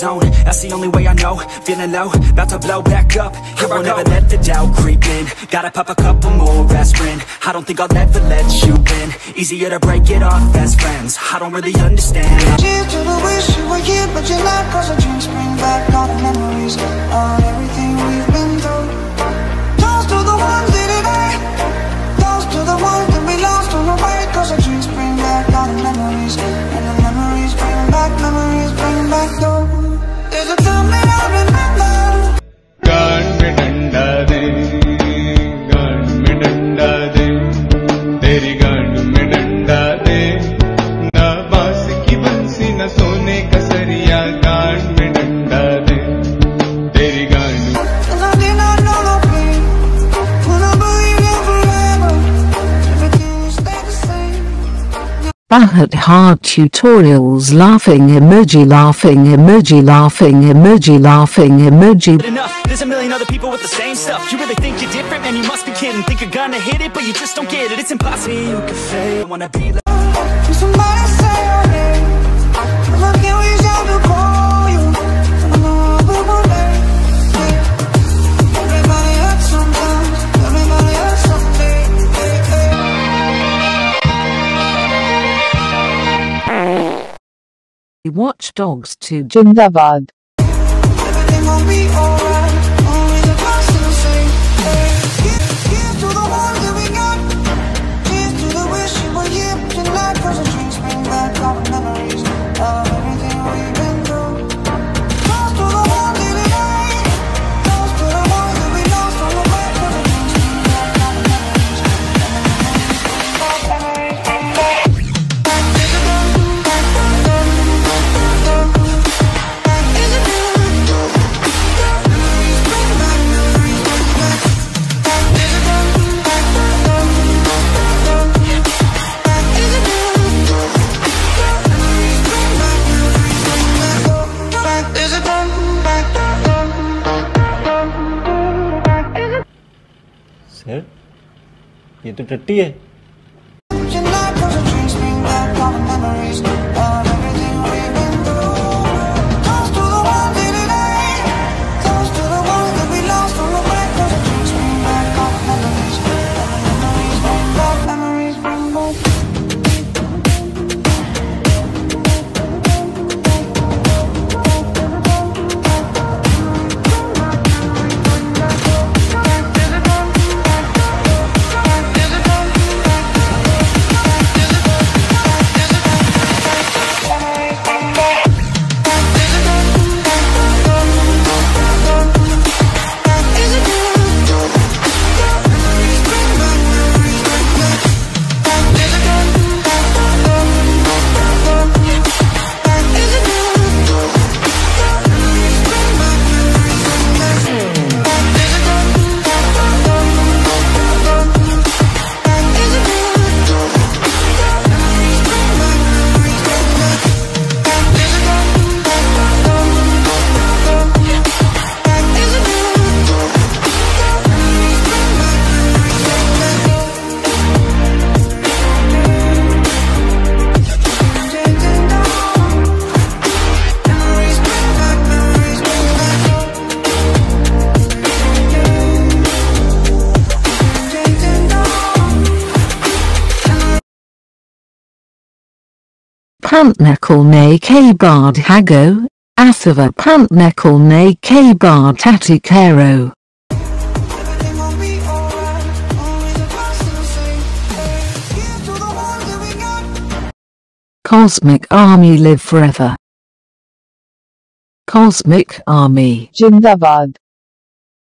zone, that's the only way I know. Feeling low, about to blow back up. Here I won't ever let the doubt creep in. Gotta pop a couple more aspirin. I don't think I'll ever let you win. Easier to break it off best friends. I don't really understand. Cheers to the wish you were here, but you're not. Cause the drinks bring back all the memories of everything we've been through. Toast to the ones that today. Toast to the ones that we lost on the way. Cause the drinks bring back all the memories. And the memories bring back though. There's a time that I remember. गान में डंडा दे, गान में डंडा दे, तेरी गान में डंडा दे, ना बांस की बंसी ना सोने का सरिया, गान में डंडा दे, तेरी गान में। Cause I did not know the pain, when I believed in forever, everything would stay the same. Bahat hard tutorials laughing emoji laughing emoji laughing emoji laughing emoji. Good enough, there's a million other people with the same stuff. You really think you're different? Man, you must be kidding. Think you're gonna hit it, but you just don't get it. It's impossible. You can fade, I wanna be like. Can somebody say your name? Cause I can't reach out to call you. I know I'll be one day. Everybody hurts sometimes. Everybody hurts someday. Watch Dogs 2 Jindabad. Everything gon' be alright. Always a person to say. Here's to the ones that we got. Here's to the wish you were here tonight. Cause the drinks bring back all the memories of everything we've been through. Toast to the ones that today. Toast to the ones that we lost on the way. Cause the drinks bring back all the memories. And the memories bring back. Sir ये तो टट्टी है। Pantneckle ne k-bard hago, athava pantneckle ne k-bard tatikero. Everything gon' be alright. Always a person to say. Here's to the ones that we got. Cosmic Army live forever. Cosmic Army Jindabad.